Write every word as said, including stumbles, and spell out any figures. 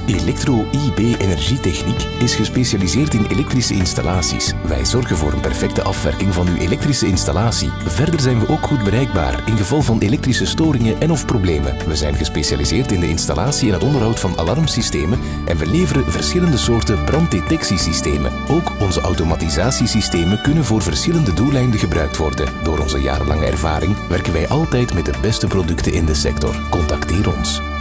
Electro-I B Energietechniek is gespecialiseerd in elektrische installaties. Wij zorgen voor een perfecte afwerking van uw elektrische installatie. Verder zijn we ook goed bereikbaar in geval van elektrische storingen en of problemen. We zijn gespecialiseerd in de installatie en het onderhoud van alarmsystemen en we leveren verschillende soorten branddetectiesystemen. Ook onze automatisatiesystemen kunnen voor verschillende doeleinden gebruikt worden. Door onze jarenlange ervaring werken wij altijd met de beste producten in de sector. Contacteer ons.